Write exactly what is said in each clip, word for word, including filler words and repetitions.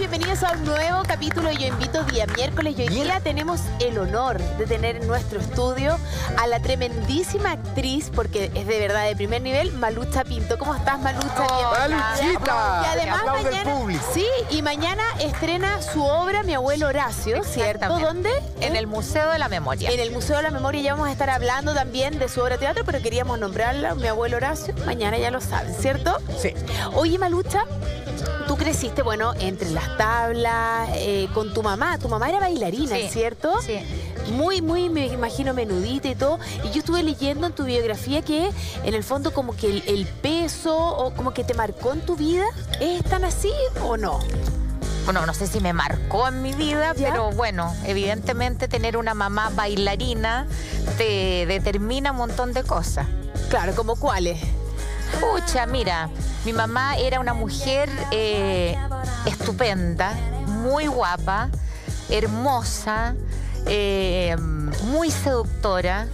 bienvenidos a un nuevo capítulo de Yo Invito día miércoles. Y hoy día tenemos el honor de tener en nuestro estudio a la tremendísima actriz, porque es de verdad de primer nivel, Malucha Pinto. ¿Cómo estás, Malucha? Oh, Maluchita. Y además mañana, sí, y mañana estrena su obra Mi abuelo Horacio, ¿cierto? ¿Dónde? En el Museo de la Memoria. En el Museo de la Memoria. Ya vamos a estar hablando también de su obra de teatro, pero queríamos nombrarla, Mi abuelo Horacio. Mañana ya lo saben, ¿cierto? Sí. Oye, Malucha, tú creciste, bueno, entre las tablas, eh, con tu mamá. Tu mamá era bailarina, Sí, ¿cierto? sí. Muy, muy, me imagino, menudita y todo. Y yo estuve leyendo en tu biografía que, en el fondo, como que el, el peso o como que te marcó en tu vida. ¿Es tan así o no? Bueno, no sé si me marcó en mi vida, ¿Ya? pero bueno, evidentemente tener una mamá bailarina te determina un montón de cosas. Claro, ¿como cuáles? Pucha, mira, mi mamá era una mujer eh, estupenda, muy guapa, hermosa, eh, muy seductora.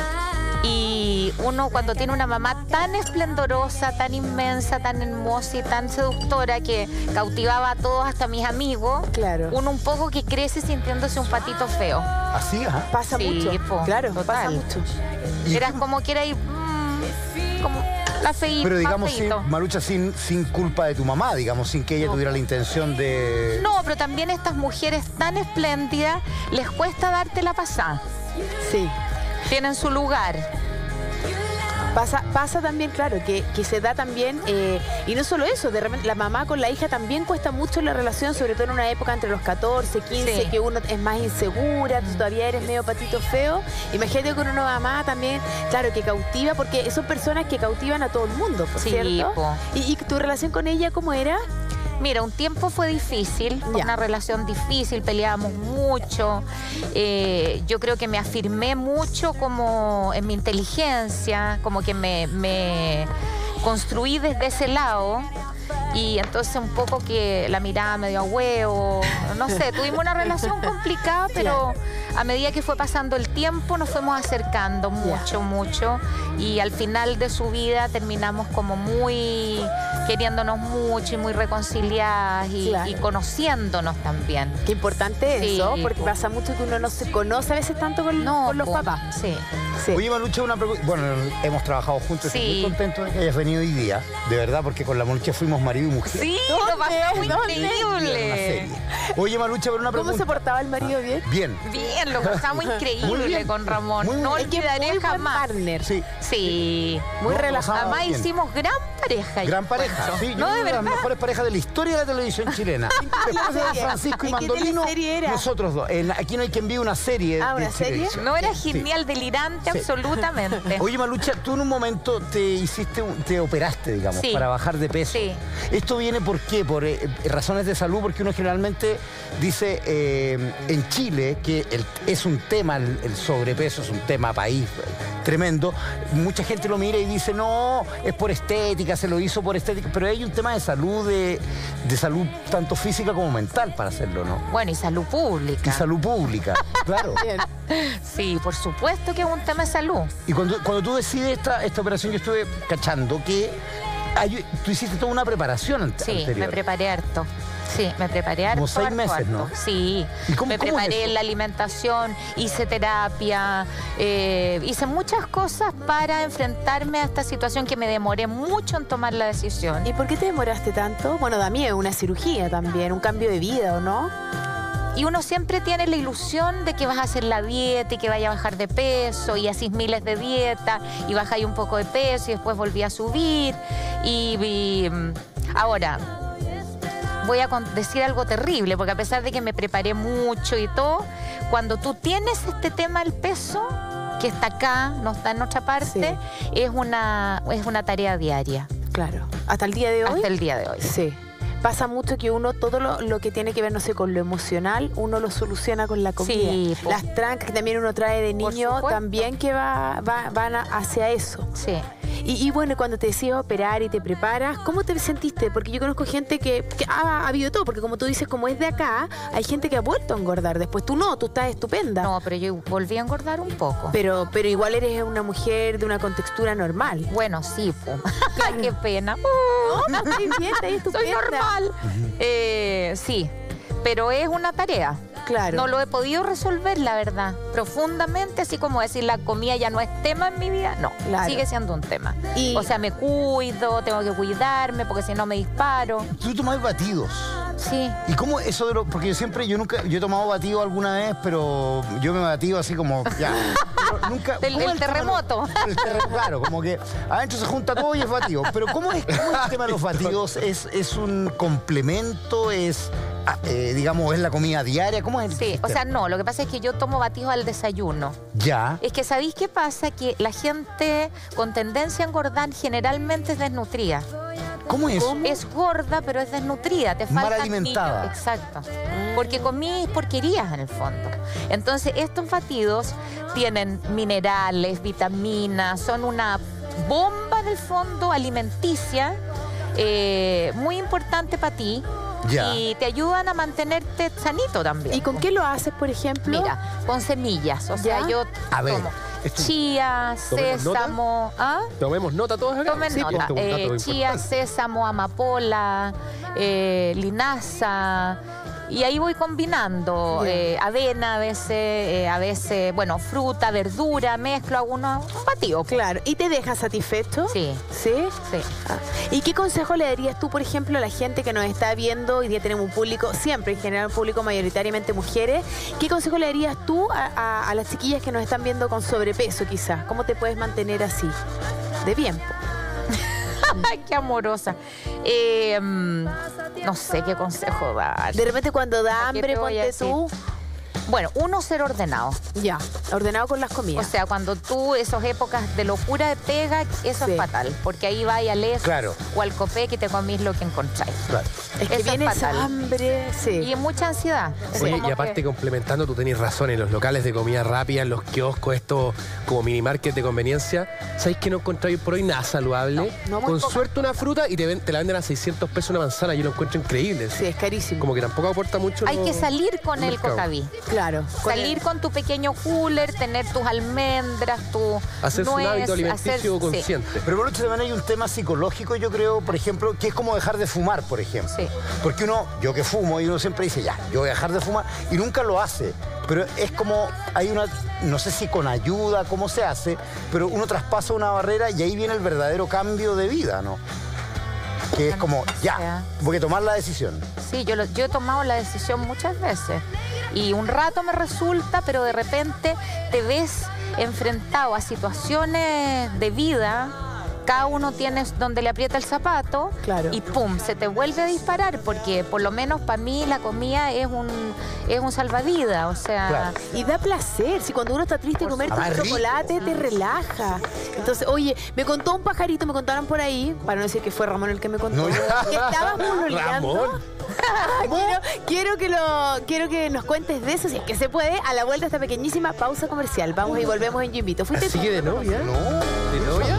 Y uno cuando tiene una mamá tan esplendorosa, tan inmensa, tan hermosa y tan seductora que cautivaba a todos, hasta a mis amigos, Claro. uno un poco que crece sintiéndose un patito feo. Así, ajá. Pasa Sí, mucho. po, Claro, total. pasa mucho. ¿Y Era qué- como que era ahí, mm, como la feíta. Pero digamos, sin, Malucha, sin, sin culpa de tu mamá, digamos, sin que ella No. tuviera la intención de... No, pero también estas mujeres tan espléndidas les cuesta darte la pasada. Sí. Tienen su lugar. Pasa, pasa también, claro, que, que se da también, eh, y no solo eso, de repente la mamá con la hija también cuesta mucho la relación, sobre todo en una época entre los catorce, quince, Sí. que uno es más insegura, tú todavía eres medio patito feo. Imagínate con una mamá también, claro, que cautiva, porque son personas que cautivan a todo el mundo, ¿por Sí, cierto? po. ¿Y, y tu relación con ella cómo era? Mira, un tiempo fue difícil, fue Ya. una relación difícil, peleábamos mucho. Eh, yo creo que me afirmé mucho como en mi inteligencia, como que me, me construí desde ese lado. Y entonces un poco que la miraba medio a huevo, no sé, tuvimos una relación complicada, pero a medida que fue pasando el tiempo nos fuimos acercando mucho, mucho. Y al final de su vida terminamos como muy queriéndonos mucho y muy reconciliadas y, Claro. y conociéndonos también. Qué importante Sí, eso, porque po. pasa mucho que uno no se conoce a veces tanto con, No, con los po, papás. Sí. Sí. Oye, Malucha, una pregunta. Bueno, hemos trabajado juntos, estoy Sí. muy contento de que hayas venido hoy día, de verdad, porque con la Malucha fuimos marido y mujer. Sí, ¿Dónde? lo pasamos ¿Dónde? En una increíble. serie. Oye, Malucha, pero una ¿Cómo pregunta. se portaba el marido bien? Bien. Bien, lo pasamos Muy increíble bien. con Ramón. Muy no bien. Es que olvidaré muy buen jamás. partner. Sí. Sí, Muy No, relajado. pasamos además bien. hicimos gran pareja. Gran yo pareja, encuentro. sí, yo No, creo de una de las verdad. mejores parejas de la historia de la televisión chilena. Después de serie? Francisco y ¿En qué Mandolino, teleserie era? nosotros dos. En- aquí no hay quien viva una serie. Ah, de ¿una serie? televisión. No, era Sí. genial, delirante, Sí. absolutamente. Oye, Malucha, tú en un momento te hiciste, un- te operaste, digamos, Sí. para bajar de peso. Sí. ¿Esto viene por qué? Por eh, razones de salud, porque uno generalmente dice eh, en Chile que el- es un tema, el, el sobrepeso es un tema país eh, tremendo. Mucha gente lo mira y dice, no, es por estética, se lo hizo por estética, pero hay un tema de salud, de, de salud tanto física como mental para hacerlo, ¿no? Bueno, y salud pública. Y salud pública, claro. Bien. Sí, por supuesto que es un tema de salud. Y cuando, cuando tú decides esta, esta operación, yo estuve cachando que hay- tú hiciste toda una preparación ante- Sí, anterior. me preparé harto. Sí, me preparé harto. Como seis harto, meses, harto. ¿no? Sí. ¿Y cómo- me cómo es preparé eso? en la alimentación, hice terapia, eh, hice muchas cosas para enfrentarme a esta situación que me demoré mucho en tomar la decisión. ¿Y por qué te demoraste tanto? Bueno, da miedo, una cirugía también, un cambio de vida, ¿o no? Y uno siempre tiene la ilusión de que vas a hacer la dieta y que vaya a bajar de peso y haces miles de dietas y bajáis un poco de peso y después volví a subir. Y, y, mm, ahora, voy a con- decir algo terrible, porque a pesar de que me preparé mucho y todo, cuando tú tienes este tema del peso, que está acá, no está en otra parte, es una, es una tarea diaria, Claro. ¿Hasta el día de hoy? hasta el día de hoy. Sí. Pasa mucho que uno, todo lo, lo que tiene que ver, no sé, con lo emocional, uno lo soluciona con la comida. Sí, po. Las trancas que también uno trae de Por niño, supuesto. también que va, va- van a- hacia eso. Sí. Y, y bueno, cuando te decides operar y te preparas, ¿cómo te sentiste? Porque yo conozco gente que, que ha, ha habido todo, porque como tú dices, como es de acá, hay gente que ha vuelto a engordar después. Tú no, tú estás estupenda. No, pero yo volví a engordar un poco. Pero, pero igual eres una mujer de una contextura normal. Bueno, sí, po. Qué pena. No, no, estoy bien, estoy estupenda. Soy normal. Eh, sí, pero es una tarea. Claro. No lo he podido resolver, la verdad, profundamente, así como decir la comida ya no es tema en mi vida. No, Claro. sigue siendo un tema. Y- O sea, me cuido, tengo que cuidarme porque si no me disparo. Tú tomás batidos. Sí. ¿Y cómo eso de lo...? Porque yo siempre, yo nunca, yo he tomado batido alguna vez, pero yo me he batido así como, ya. Pero nunca... El- ¿cómo el es tema de terremoto. los- el terremoto, claro, como que adentro se junta todo y es batido. Pero ¿cómo es, cómo es el tema de los batidos? ¿Es, es un complemento? ¿Es, ah, eh, digamos, es la comida diaria? ¿Cómo es el Sí, o sistema? sea, no, lo que pasa es que yo tomo batidos al desayuno. Ya. Es que ¿sabéis qué pasa? Que la gente con tendencia a engordar generalmente es desnutrida. ¿Cómo es? Es gorda, pero es desnutrida. Te Mal falta alimentada. Exacto. Porque comí porquerías en el fondo. Entonces, estos batidos tienen minerales, vitaminas, son una bomba en el fondo alimenticia eh, muy importante para ti. Ya. Y te ayudan a mantenerte sanito también. ¿Y con qué lo haces, por ejemplo? Mira, con semillas. O sea, ¿Ya? yo A ver, tomo esto- chía, ¿Tomemos nota? sésamo. ¿Ah? Tomemos nota todos acá. Tomen Sí, nota. esto es un Eh, dato chía, importante. sésamo, amapola, eh, linaza. Y ahí voy combinando Ya. eh, avena a veces, eh, a veces, bueno, fruta, verdura, mezclo, hago uno- un batido. Claro. ¿Y te deja satisfecho? Sí, ¿Sí? sí. Ah. ¿Y qué consejo le darías tú, por ejemplo, a la gente que nos está viendo? Hoy día tenemos un público, siempre en general un público mayoritariamente mujeres. ¿Qué consejo le darías tú a, a- a las chiquillas que nos están viendo con sobrepeso quizás? ¿Cómo te puedes mantener así? De bien. po. Ay, qué amorosa. Eh, mm, no sé qué consejo dar. De repente cuando da ¿Qué hambre, te voy a ponte tú. Bueno, uno, ser ordenado. Ya, ordenado con las O comidas. sea, cuando tú, esas épocas de locura de pega, eso Sí. es fatal. Porque ahí vas al ES Claro. o al Copec y te comís lo que encontráis. Claro. es que eso es viene esa fatal. hambre. Sí. Y mucha ansiedad. Es Oye, como y aparte que- complementando, tú tenés razón, en los locales de comida rápida, en los kioscos, estos como mini market de conveniencia, ¿sabéis que no encontráis por hoy nada saludable? No, no, muy Con poca. suerte una fruta y te, ven- te la venden a seiscientos pesos una manzana, yo lo encuentro increíble. Sí, es carísimo. Como que tampoco aporta mucho. Hay lo- que salir con el el mercado. cocaví. Claro. con Salir el- con tu pequeño cooler, tener tus almendras, tu Hacerse un nuez, hábito alimenticio hacer- sí. consciente. Pero por otro también hay un tema psicológico, yo creo, por ejemplo, que es como dejar de fumar, por ejemplo. Sí. Porque uno, yo que fumo, y uno siempre dice, ya, yo voy a dejar de fumar, y nunca lo hace. Pero es como, hay una, no sé si con ayuda, cómo se hace, pero uno traspasa una barrera y ahí viene el verdadero cambio de vida, ¿no? Que es como, ya, voy a tomar la decisión. Sí, yo, lo- yo he tomado la decisión muchas veces y un rato me resulta, pero de repente te ves enfrentado a situaciones de vida, cada uno tiene donde le aprieta el zapato Claro. y pum, se te vuelve a disparar, porque por lo menos para mí la comida es un, es un salvavidas, o sea... Claro. Y da placer, si cuando uno está triste Por comerte un supuesto. chocolate te relaja. Entonces, oye, me contó un pajarito, me contaron por ahí, para no decir que fue Ramón el que me contó, No, que estabas pololeando. Ramón. quiero, quiero que lo, quiero que nos cuentes de eso, si es que se puede, a la vuelta de esta pequeñísima pausa comercial. Vamos y volvemos en Yo Invito. ¿Fuiste tú? ¿Sigue de novia? No. ¿De novia?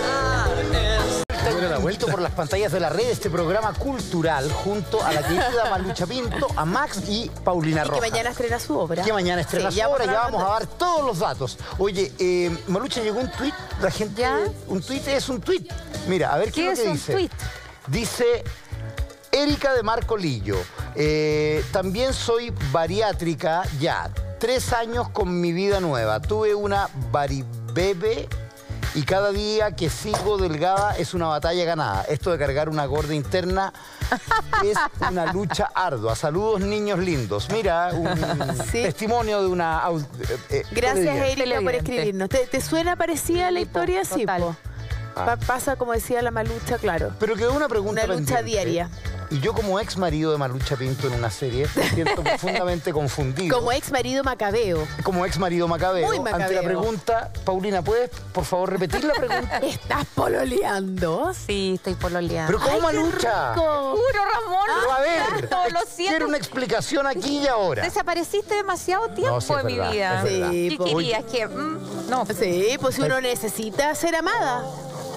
Buena la Vuelto vuelta. por las pantallas de la red, este programa cultural, junto a la querida Malucha Pinto, a Max y Paulina Y que Rojas. mañana estrena su obra. Que mañana estrena Sí, su ya obra, vamos ya a vamos a dar todos los datos. Oye, eh, Malucha, llegó un tuit, la gente... ¿Ya? Un tuit es un tuit. Mira, a ver qué, ¿Qué es lo que es un dice. tuit? Dice Erika de Marco Lillo, eh, también soy bariátrica ya, tres años con mi vida nueva. Tuve una baribebe y cada día que sigo delgada es una batalla ganada. Esto de cargar una gorda interna es una lucha ardua. Saludos, niños lindos. Mira, un Sí. testimonio de una... au- eh, eh, Gracias, televidente. Erika, por Televidente. escribirnos. ¿Te, te suena parecida la Sí, po, historia? Sí, total. po. Pa- pasa, como decía la Malucha, claro. Pero quedó una pregunta Una lucha pendiente. diaria. Y yo como ex marido de Malucha Pinto en una serie, me siento profundamente confundido. Como ex marido macabeo. Como ex marido macabeo. Muy Ante macabeo. la pregunta, Paulina, ¿puedes por favor repetir la pregunta? ¿Estás pololeando? Sí, estoy pololeando. Pero ¿cómo ¡Ay, qué Malucha? rico! Puro Ramón. Pero a ver, No, lo ex- siento. quiero una explicación aquí y ahora. Desapareciste demasiado tiempo No, sí, es de mi verdad, vida. es verdad. Sí, ¿Qué po. querías? Que mm, no. Sí, pues si uno necesita ser amada.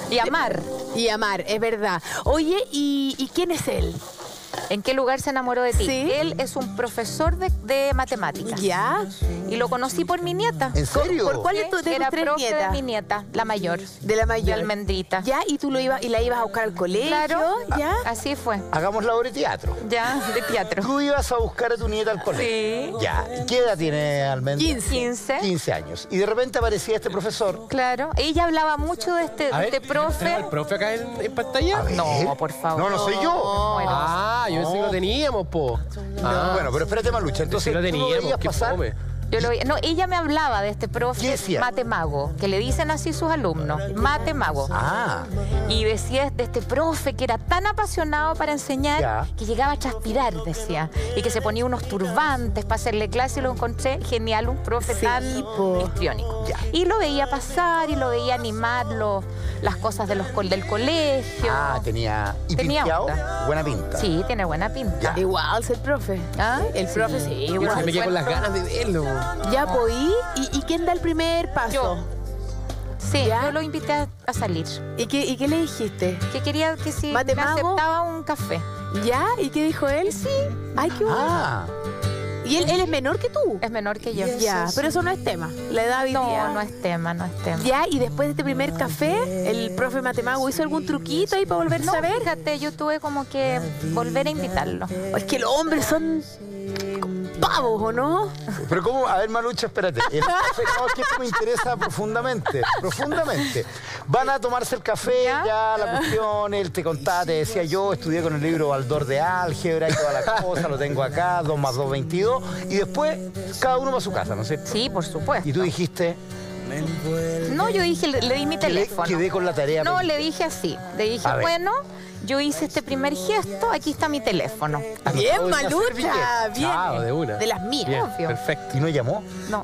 Y amar. Y amar, es verdad. Oye, ¿y, y quién es él? ¿En qué lugar se enamoró de ti? Sí. Él es un profesor de, de matemáticas. ¿Ya? Y lo conocí por mi nieta. ¿En serio? ¿Por cuál de, tu, de tus Era tres profe nietas? de mi nieta, la mayor. De la mayor. De Almendrita. ¿Ya? ¿Y tú lo ibas y la ibas a buscar al colegio? Claro. ¿Ya? Así fue. Hagamos la obra de teatro. Ya, de teatro. Tú ibas a buscar a tu nieta al colegio. Sí. Ya. ¿Qué edad tiene Almendra? quince. quince años. Y de repente aparecía este profesor. Claro. Ella hablaba mucho de este, A de ver, este profe. ¿tenemos al profe acá en, en pantalla? A ver. No, por favor. No, no soy yo. Bueno. Ah, yo pensé que lo teníamos, po. Ah, Bueno, pero espérate, Malucha. Entonces, sí lo ¿tú lo teníamos, veías qué pasar? fome. Yo lo vi- no, ella me hablaba de este ¿Qué profe decía? matemago, que le dicen así sus alumnos, matemago. Ah, Y decía de este profe que era tan apasionado para enseñar Ya. que llegaba a transpirar, decía. Y que se ponía unos turbantes para hacerle clase y lo encontré genial, un profe Sí, tan po. histriónico. Ya. Y lo veía pasar y lo veía animar los- las cosas de los, col- del colegio. ah, tenía. ¿Y Tenía pinteado? onda. Buena pinta. Sí, tiene buena pinta. Ya. Igual, es el profe. ¿Ah? El profe, sí, Yo igual. me quedé con las ganas de verlo. Ya, pues, ¿y, y quién da el primer paso? Yo. Sí, ¿Ya? yo lo invité a, a salir. ¿Y qué, ¿Y qué le dijiste? Que quería que si me ¿Matemago? aceptaba un café. ¿Ya? ¿Y qué dijo él? Sí. Ay, qué bueno. Ah, ¿Y él, él es menor que tú? Es menor que yo. Ya, pero eso no es tema. La edad hoy día. No, no es tema, no es tema. Ya, y después de este primer café, el profe Matemago hizo algún truquito ahí para volverse No, a ver. fíjate, yo tuve como que volver a invitarlo. Es que los hombres son pavos, ¿o no? pero ¿cómo? A ver, Malucha, espérate. El café, no, es que esto me interesa profundamente, profundamente. Van a tomarse el café, ya, ¿Ya? la cuestión, él te contaba, te decía yo, estudié con el libro Baldor de álgebra y toda la cosa, lo tengo acá, dos más dos, veintidós, y después cada uno va a su casa, ¿no es cierto? Sí, por supuesto. Y tú dijiste, No, yo dije, le, le di mi quedé, teléfono. quedé con la tarea. No, pendiente. le dije así. Le dije, A ver. bueno, yo hice este primer gesto, aquí está mi teléfono. Bien, Voy a hacer Malucha, billete. bien. Chao, de una. De las mías. Bien, obvio. perfecto. ¿Y no llamó? No.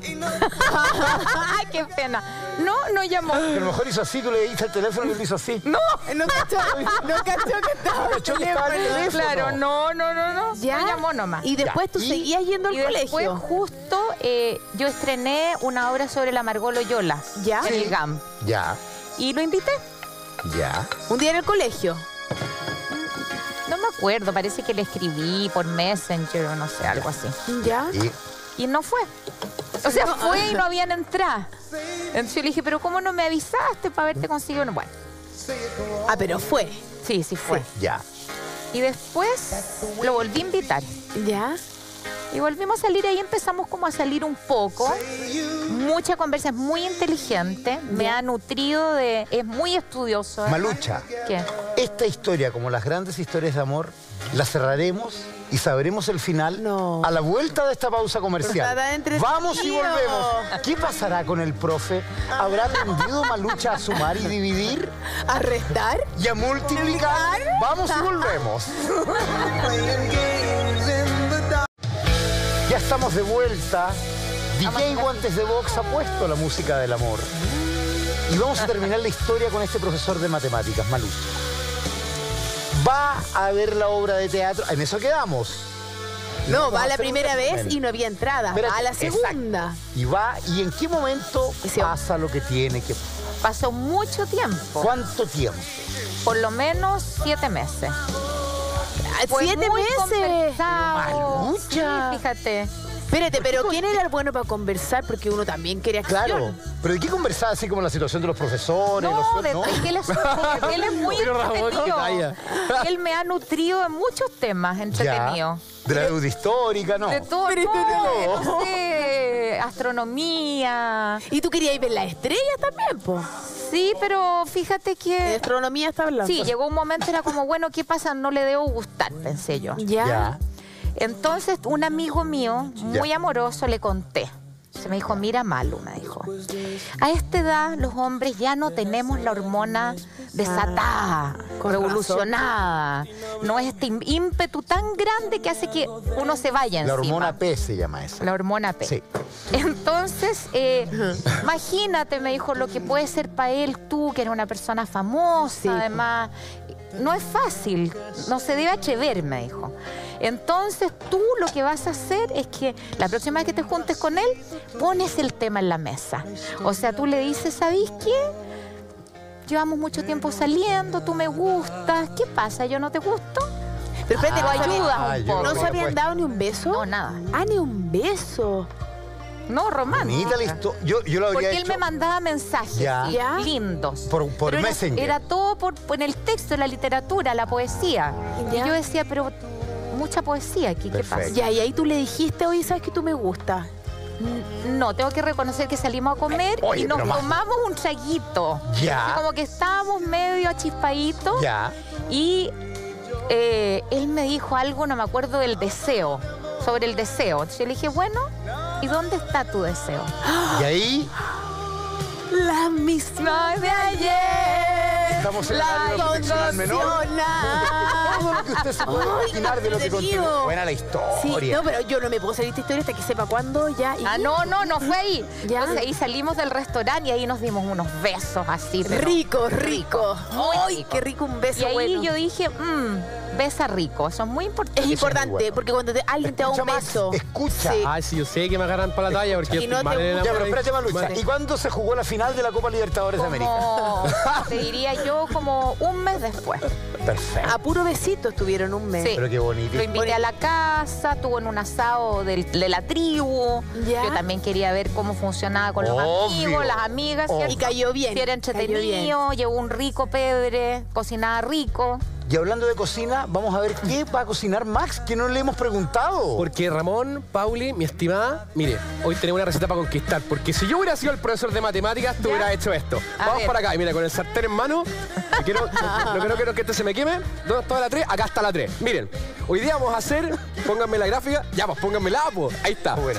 Ay, qué pena. No, no llamó. Que a lo mejor hizo así, tú le diste el teléfono y él hizo así. No. No cachó, no cachó que estaba. cachó que estaba el teléfono. Claro, no, no, no, no. ¿Ya? No llamó nomás. Y después Ya. tú ¿Y? seguías yendo al Y después, colegio. justo, eh, yo estrené una obra sobre la Margot Loyola ¿Ya? en Sí. el G A M. Ya, Y lo invité. ya. Un día en el colegio. No me acuerdo, parece que le escribí por Messenger o no sé, algo así. ¿Ya? Y Y no fue. O sea, fue y no habían entrado. Entonces yo le dije, pero ¿cómo no me avisaste para haberte conseguido? No, bueno, Ah, pero fue. sí, sí fue. ya. Y después lo volví a invitar. ¿Ya? Y volvimos a salir, ahí empezamos como a salir un poco. Mucha conversa, es muy inteligente, me ha nutrido de... Es muy estudioso. ¿eh? Malucha, ¿Qué? esta historia, como las grandes historias de amor, la cerraremos y sabremos el final No. a la vuelta de esta pausa comercial. Está tan entretenido. Vamos y volvemos. ¿Qué pasará con el profe? ¿Habrá aprendido Malucha a sumar y dividir ¿A restar? y a multiplicar? Vamos y volvemos. Ya estamos de vuelta. D J Guantes de Box ha puesto la música del amor. Y vamos a terminar la historia con este profesor de matemáticas, Malucha. Va a ver la obra de teatro. En eso quedamos. No, Vamos va a la hacer un primera vez resumen. y no había entrada. Espérate, A la exacto. segunda. Y va, ¿y en qué momento Ese- pasa lo que tiene que... Pasó mucho tiempo, ¿Cuánto tiempo? por lo menos siete meses. Ah, Fue ¡Siete muy meses! conversado. Malucha. Sí, fíjate. Espérate, pero ¿quién era el bueno para conversar? Porque uno también quería acción. Claro. ¿Pero de qué conversaba así como la situación de los profesores? No, los de, ¿no? es que él es, él es muy Pero Ramón, entretenido. qué talla. Él me ha nutrido en muchos temas entretenidos. Ya. De la deuda histórica, ¿no? De todo, Pero no, todo. no sé, astronomía. Y tú querías ver las estrellas también, po. Sí, pero fíjate De que... astronomía está hablando. Sí, llegó un momento, era como, bueno, ¿qué pasa? No le debo gustar, pensé yo. ¿Ya? Ya. Entonces, un amigo mío, muy amoroso, le conté. Se me dijo, mira, Malu, me dijo. A esta edad, los hombres ya no tenemos la hormona desatada, con revolucionada. No es este im- ímpetu tan grande que hace que uno se vaya La encima. hormona P se llama esa. La hormona P. Sí. Entonces, eh, imagínate, me dijo, lo que puede ser para él tú, que eres una persona famosa, Sí. además. No es fácil, no se debe atrever, me dijo. Entonces, tú lo que vas a hacer es que la próxima vez que te juntes con él, pones el tema en la mesa. O sea, tú le dices, ¿sabéis qué? llevamos mucho tiempo saliendo, tú me gustas, ¿qué pasa? ¿Yo no te gusto? Pero espérate, Lo ¿no, se ayudas Ah, un yo poco. ¿no creo se que habían pues- dado ni un beso? No, nada. Ah, ni un beso. No, romántico. Bonita la historia. Yo, yo lo habría Porque él hecho me mandaba mensajes Ya. Ya. lindos. por, por Pero era- Messenger. Era, todo por, por el texto, la literatura, la poesía. Ya. Y yo decía, pero mucha poesía aquí, ¿qué pasa? Perfecto. Ya, y ahí tú le dijiste, oye, ¿sabes que tú me gustas? N- No, tengo que reconocer que salimos a comer Oye, y nos pero más- tomamos un traguito. Ya. Así como que estábamos medio achispaditos. Ya. Y eh, él me dijo algo, no me acuerdo del deseo, sobre el deseo. Entonces yo le dije, bueno, ¿y dónde está tu deseo? Y ahí La misma de ayer. estamos en el La área de protección menor. condiciona. Todo lo que usted se puede Ay, imaginar de lo que entretenido. continúa. Buena la Sí, historia. no, pero yo no me puedo salir de esta historia hasta que sepa cuándo ya. y- Ah, no, no, no fue ahí. ¿Ya? Entonces ahí salimos del restaurante y ahí nos dimos unos besos así. pero Rico, rico. Muy Ay, rico. qué rico un Y beso ahí bueno. yo dije, mmm, besa rico. Eso es muy importante. Es muy importante, bueno. porque cuando te- alguien te da un Escucha, Max, beso. escucha. Sí. Ay, sí, yo sé que me agarran para la talla porque Y yo no estoy te mal en el gusta. Ya, amor pero ahí. espérate, Malucha. Vale. ¿Y cuándo se jugó la final de la Copa Libertadores de América? Como, te diría yo, como un mes después. Perfecto. A puro besito estuvieron un mes. Sí. Pero qué bonito. Lo invité a la casa, estuvo en un asado del- de la tribu. Ya. Yo también quería ver cómo funcionaba con los Obvio. amigos, las amigas. Obvio. ¿cierto? Y cayó bien. Si era cayó bien. entretenido, llevó un rico pebre, cocinaba rico. Y hablando de cocina, vamos a ver qué va a cocinar Max, que no le hemos preguntado. Porque Ramón, Pauli, mi estimada, mire, hoy tenemos una receta para conquistar. Porque si yo hubiera sido el profesor de matemáticas, tú hubieras hecho esto. A Vamos ver. para acá. Y mira, con el sartén en mano, que quiero, no quiero, quiero que este se me queme. ¿Dónde está la tres? Acá está la tres. Miren, hoy día vamos a hacer, pónganme la gráfica. Ya, pues pónganme la, pues. Ahí está. Bueno.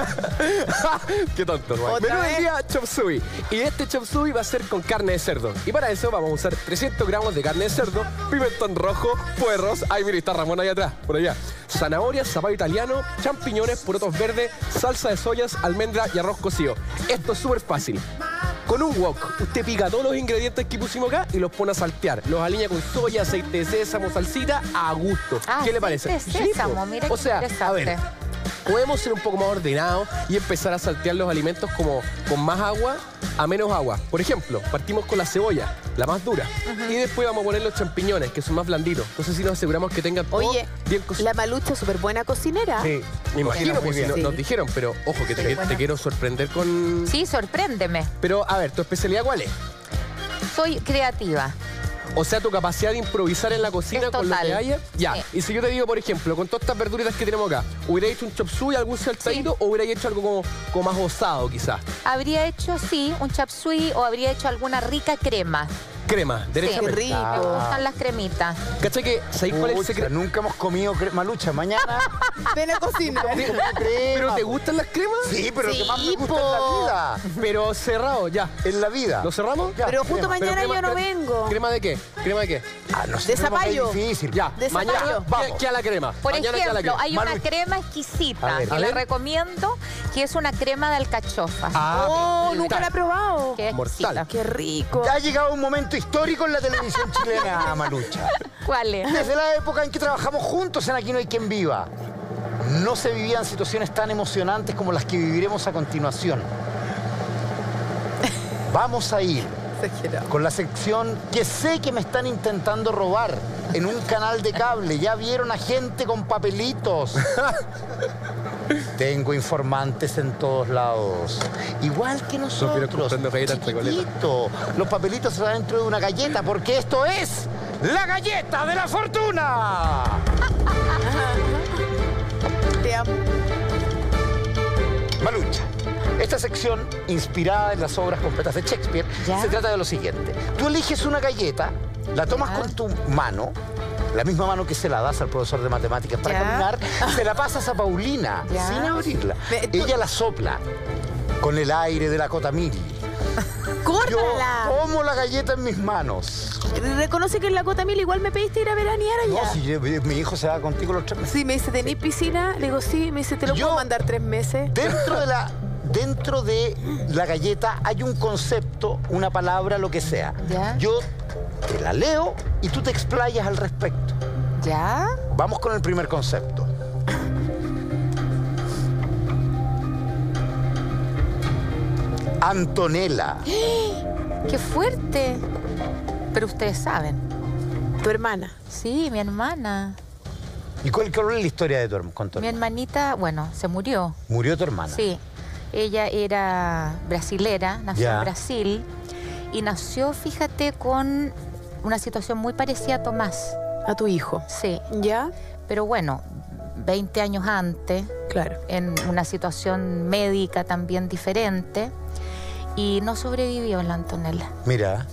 Qué tonto. ¿Otra Menú del vez? día, chop suey. Y este chop suey va a ser con carne de cerdo. Y para eso vamos a usar trescientos gramos de carne de cerdo, pimentón rojo, puerros. Ay, mire, está Ramón ahí atrás, por allá. Zanahorias, zapallo italiano, champiñones, porotos verdes, salsa de soyas, almendra y arroz cocido. Esto es súper fácil. Con un wok, usted pica todos los ingredientes que pusimos acá y los pone a saltear. Los alinea con soya, aceite de sésamo, salsita, a gusto. Ah, ¿Qué le parece? aceite de sésamo, po. mira O qué sea, a interesante. ver, podemos ser un poco más ordenados y empezar a saltear los alimentos como con más agua a menos agua. Por ejemplo, partimos con la cebolla, la más dura, y después vamos a poner los champiñones, que son más blanditos. Entonces, si nos aseguramos que tengan todo Oye, bien cocinado. la Malucha es súper buena cocinera. Sí, Me imagino, muy pues si bien. no- Sí. nos dijeron, pero ojo, que te, Sí, que- bueno. te quiero sorprender con... Sí, sorpréndeme. Pero, a ver, ¿tu especialidad cuál es? Soy creativa. O sea, tu capacidad de improvisar en la cocina Es con lo total. que haya. Ya. Sí. Y si yo te digo, por ejemplo, con todas estas verduritas que tenemos acá, ¿hubiera hecho un chop suey, algún saltadito, o hubiera hecho algo como, como más osado, quizás? Habría hecho, sí, un chap suey o habría hecho alguna rica crema. Crema, derecha. Qué rico. Me gustan las cremitas. ¿Cachai que, ¿sabéis cuál es el Pucha, secreto? nunca hemos comido cre- Malucha. Mañana. Ven a cocinar. ¿Pero te gustan las cremas? Sí, pero lo que más me Sí, gusta en la vida. Pero cerrado, ya. En la vida. ¿Lo cerramos? Ya, Pero justo crema. mañana Pero yo no cre- vengo. ¿Crema de qué? ¿Crema de qué? Ah, no sé, De crema que es zapallo. difícil. Ya, De mañana zapallo. vamos. ¿Qué a la crema? Por mañana queda la ejemplo, crema. hay una Manu- crema A exquisita ver. que A la ver. recomiendo, que es una crema de alcachofa. Ah, Oh, brutal. nunca la he probado. Que es mortal. exquisita. Qué rico. Ha llegado un momento histórico en la televisión chilena, Malucha. ¿Cuál es? Desde la época en que trabajamos juntos en Aquí no hay quien viva, no se vivían situaciones tan emocionantes como las que viviremos a continuación. Vamos a ir Exagerado. con la sección que sé que me están intentando robar en un canal de cable. Ya vieron a gente con papelitos. Tengo informantes en todos lados. Igual que nosotros. comprando galletas de chocolate. Chiquitito. Los papelitos están dentro de una galleta porque esto es la galleta de la fortuna. Te amo. Malucha. Esta sección, inspirada en las obras completas de Shakespeare, ¿Ya? se trata de lo siguiente. Tú eliges una galleta, la tomas ¿Ya? con tu mano, la misma mano que se la das al profesor de matemáticas para ¿Ya? caminar, se la pasas a Paulina, ¿Ya? sin abrirla. Ve, tú- Ella la sopla con el aire de la cotamil. Yo ¡Córtala! tomo la galleta en mis manos. Reconoce que en la Cota Mil igual me pediste ir a veranear allá. No, si yo- mi hijo se va contigo los tres meses. Sí, me dice, ¿tenés piscina? Le digo, sí. Me dice, ¿te lo Yo- puedo mandar tres meses? Dentro de la... Dentro de la galleta hay un concepto, una palabra, lo que sea. ¿Ya? Yo te la leo y tú te explayas al respecto. ¿Ya? Vamos con el primer concepto. Antonella. ¡Qué fuerte! Pero ustedes saben. Tu hermana. Sí, mi hermana. ¿Y cuál, cuál es la historia de tu, herm- con tu Mi hermana? hermanita, bueno, se murió. ¿Murió tu hermana? Sí. Ella era brasilera, nació Ya. en Brasil. Y nació, fíjate, con una situación muy parecida a Tomás. A tu hijo. Sí. ¿Ya? Pero bueno, veinte años antes, Claro. en una situación médica también diferente. Y no sobrevivió la Antonella. Mira.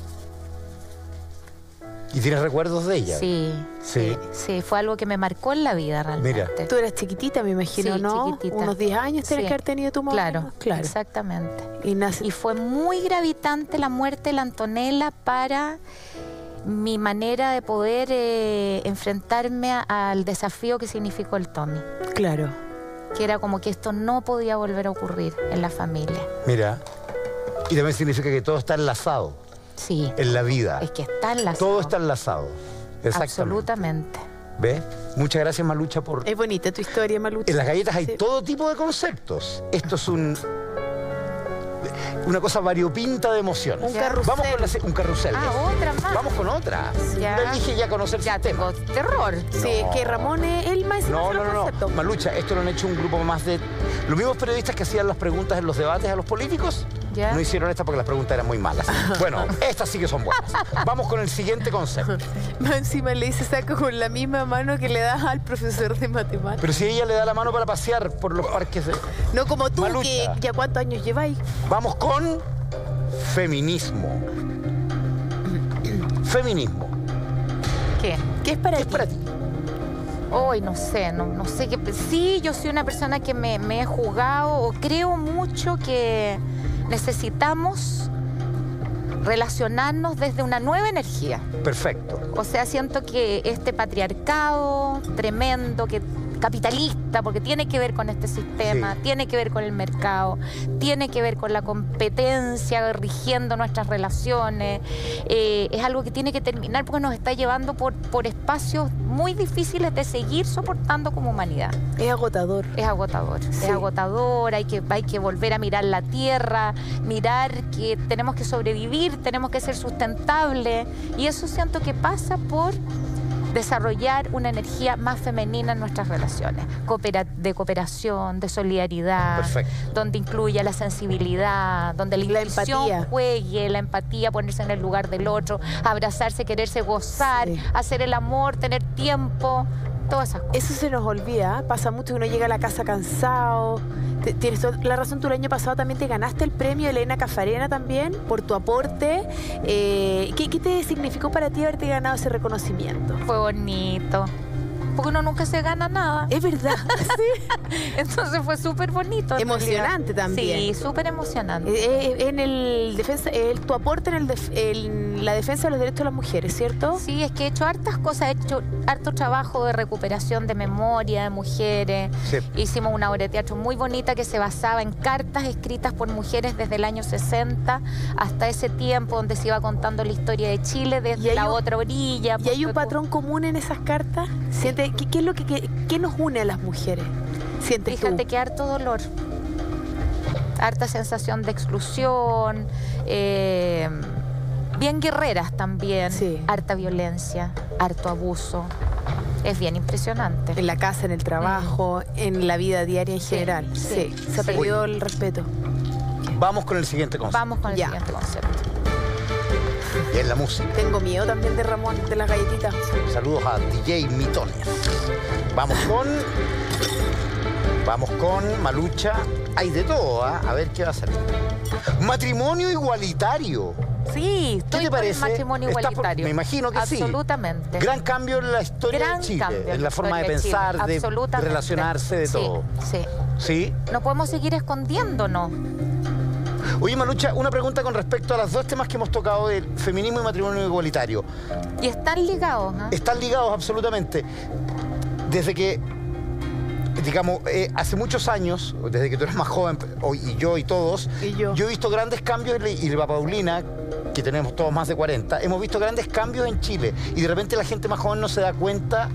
¿Y tienes recuerdos de ella? Sí, Sí. sí, sí, fue algo que me marcó en la vida realmente. Mira. Tú eras chiquitita, me imagino, Sí, ¿no? chiquitita. Unos diez años tenés Sí. que haber tenido tu mamá. Claro, Claro. exactamente. Y nace. Y fue muy gravitante la muerte de la Antonella para mi manera de poder eh, enfrentarme a- al desafío que significó el Tommy. Claro. Que era como que esto no podía volver a ocurrir en la familia. Mira. Y también significa que todo está enlazado Sí, en la vida. es que está enlazado. Todo está enlazado. Exactamente. Absolutamente. ¿Ves? Muchas gracias, Malucha, por... Es bonita tu historia, Malucha. En las galletas hay Sí. todo tipo de conceptos. Esto es un... una cosa variopinta de emociones. Un carrusel. Vamos con la se- un carrusel. Ah, otra más. Vamos con otra. Ya. Uno elige ya conocer el Ya sistema. tengo terror. Sí, es que Ramón es el más No, no, no, no. concepto. Malucha, esto lo han hecho un grupo más de... Los mismos periodistas que hacían las preguntas en los debates a los políticos, Ya. no hicieron esta porque las preguntas eran muy malas. Bueno, estas sí que son buenas. Vamos con el siguiente concepto. Más encima le dice saca con la misma mano que le das al profesor de matemáticas. Pero si ella le da la mano para pasear por los parques de... No como tú, Malucha. que ya cuántos años lleváis. Vamos con feminismo. Feminismo. ¿Qué? ¿Qué es para ¿Qué es ti? para ti? Hoy no sé, no, no sé qué. Sí, yo soy una persona que me, me he jugado o creo mucho que necesitamos relacionarnos desde una nueva energía. Perfecto. O sea, siento que este patriarcado tremendo, que capitalista, porque tiene que ver con este sistema, Sí. tiene que ver con el mercado, tiene que ver con la competencia rigiendo nuestras relaciones, eh, es algo que tiene que terminar porque nos está llevando por, por espacios muy difíciles de seguir soportando como humanidad. Es agotador. Es agotador, Sí. es agotador, hay que, hay que volver a mirar la tierra, mirar que tenemos que sobrevivir, tenemos que ser sustentables, y eso siento que pasa por desarrollar una energía más femenina en nuestras relaciones, Coopera- de cooperación, de solidaridad, Perfecto. donde incluya la sensibilidad, donde la, La intuición empatía. juegue, la empatía, ponerse en el lugar del otro, abrazarse, quererse gozar, Sí. hacer el amor, tener tiempo, todas esas cosas. Eso se nos olvida, ¿eh? Pasa mucho que uno llega a la casa cansado. Te- Tienes toda la razón, tú el año pasado también te ganaste el premio Elena Cafarena también por tu aporte. Eh, ¿qué, ¿Qué te significó para ti haberte ganado ese reconocimiento? Fue bonito. Porque uno nunca se gana nada. Es verdad, sí. Entonces fue súper bonito. en Emocionante realidad. también. Sí, súper emocionante. Eh, eh, en el defensa, el- tu aporte en, el def- en la defensa de los derechos de las mujeres, ¿cierto? Sí, es que he hecho hartas cosas, he hecho harto trabajo de recuperación de memoria de mujeres. Sí. Hicimos una obra de teatro muy bonita que se basaba en cartas escritas por mujeres desde el año sesenta hasta ese tiempo, donde se iba contando la historia de Chile Y desde hay la un- otra orilla. ¿Y hay un ponte tú. patrón común en esas cartas? ¿Siente, ¿qué, qué es lo que, qué, qué nos une a las mujeres? ¿Sientes Fíjate tú? que harto dolor, harta sensación de exclusión, eh, bien guerreras también, Sí. harta violencia, harto abuso. Es bien impresionante. En la casa, en el trabajo, en la vida diaria en Sí, general. Sí, sí, se ha sí. perdido el respeto. Vamos con el siguiente concepto. Vamos con el Ya. siguiente concepto. Y es la música. Tengo miedo también de Ramón, de las galletitas. Saludos a D J Mitones. Vamos con... Vamos con Malucha. Hay de todo, ¿ah? A ver qué va a salir. Matrimonio igualitario. Sí, ¿Qué estoy te por el parece? matrimonio Está por- igualitario. me imagino que sí. Absolutamente. Gran cambio en la historia Gran de Chile, cambio en la forma de historia Chile. pensar, de Absolutamente. relacionarse, de Sí, todo. Sí. ¿Sí? No podemos seguir escondiéndonos. Oye, Malucha, una pregunta con respecto a los dos temas que hemos tocado del feminismo y matrimonio igualitario. Y están ligados. ¿ah? Están ligados absolutamente. Desde que, digamos, eh, hace muchos años, desde que tú eres más joven, o- y yo y todos, Y yo. he visto grandes cambios, y la Paulina, que tenemos todos más de cuarenta, hemos visto grandes cambios en Chile. Y de repente la gente más joven no se da cuenta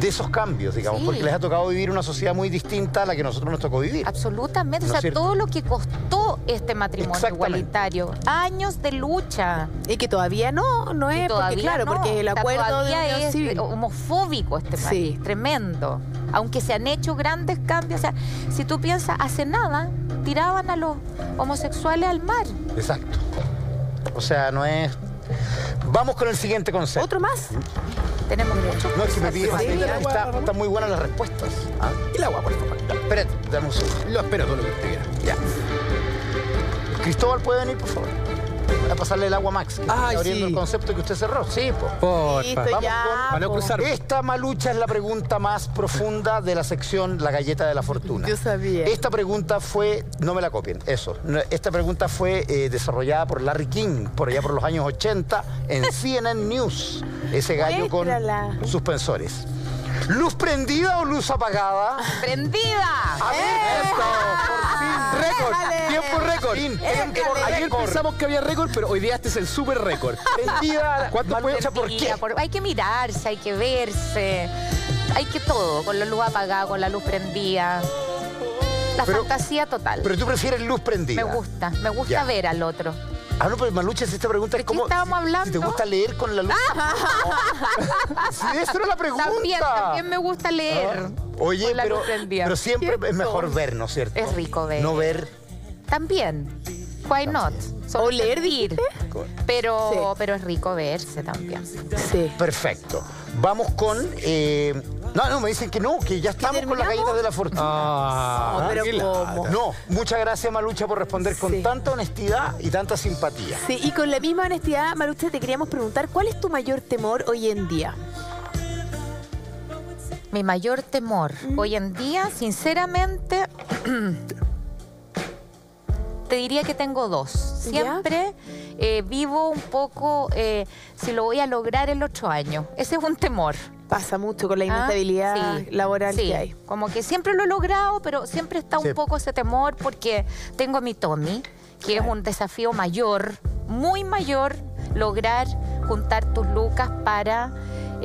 de esos cambios, digamos, Sí. porque les ha tocado vivir una sociedad muy distinta a la que nosotros nos tocó vivir. Absolutamente, ¿No o es sea, cierto? todo lo que costó este matrimonio Exactamente. igualitario, años de lucha. Y que todavía no, no Y es, todavía porque claro, no. porque el O sea, acuerdo de todavía unión es civil. homofóbico este Sí. país, tremendo. Aunque se han hecho grandes cambios, o sea, si tú piensas, hace nada tiraban a los homosexuales al mar. Exacto. O sea, no es... Vamos con el siguiente concepto. ¿Otro más? Tenemos muchos. No, es que me pide... Sí, está- la agua, está- Ramón. están muy buenas las respuestas. ¿Ah? Y el agua, por favor. Ya, espérate, dame un segundo. Lo espero todo lo que usted quiera. Ya. Cristóbal, ¿puede venir, por favor? A pasarle el agua a Max. que está Ay, abriendo sí. el concepto que usted cerró. Sí, pues. Porfa. Listo, Vamos ya. con- Para no po. cruzar. Esta, Malucha, es la pregunta más profunda de la sección La Galleta de la Fortuna. Yo sabía. Esta pregunta fue, no me la copien, eso. No, esta pregunta fue eh, desarrollada por Larry King, por allá por los años ochenta, en C N N News. Ese gallo con Muéstrala. suspensores. ¿Luz prendida o luz apagada? ¡Prendida! A ver, ¡Eh! esto, por fin. Récord, Déjale. tiempo récord. Fin, Tiempo- tiempo Ayer récord. pensamos que había récord, pero hoy día este es el super récord. Prendida. ¿Cuánto puede- Malucha, ¿por qué? Mira, por- hay que mirarse, hay que verse, hay que todo, con la luz apagada, con la luz prendida. La Pero- fantasía total. Pero tú prefieres luz prendida. Me gusta, me gusta Ya. ver al otro. Ah, no, pero Malucha, si esta pregunta es ¿De qué como... estábamos si- Si te hablando? gusta leer con la luz... Sí, eso era la pregunta. También, también me gusta leer. Ah, Oye, con la pero, luz prendida. pero siempre ¿Cierto? es mejor ver, ¿no es cierto? Es rico ver. No ver. También. Why not? Solo ¿O leer, sentir. dijiste? Pero, Sí. pero es rico verse también. Sí. Perfecto. Vamos con... eh, No, no, me dicen que no, que ya estamos con la terminamos? galleta de la fortuna. Ah, No, pero qué ¿cómo? lata. No, muchas gracias, Malucha, por responder con Sí. tanta honestidad y tanta simpatía. Sí, y con la misma honestidad, Malucha, te queríamos preguntar, ¿cuál es tu mayor temor hoy en día? Mi mayor temor hoy en día, sinceramente, te diría que tengo dos. Siempre eh, vivo un poco eh, si lo voy a lograr el otro año. Ese es un temor. Pasa mucho con la Ah, inestabilidad sí, laboral sí, que hay. como que siempre lo he logrado, pero siempre está Sí. un poco ese temor porque tengo a mi Tommy, que es un desafío mayor, muy mayor, lograr juntar tus lucas para...